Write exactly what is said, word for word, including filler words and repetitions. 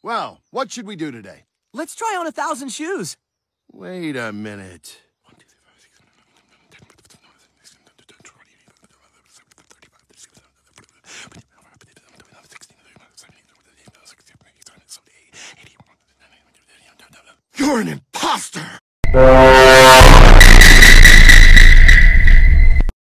Well, what should we do today? Let's try on a thousand shoes. Wait a minute. You're an imposter!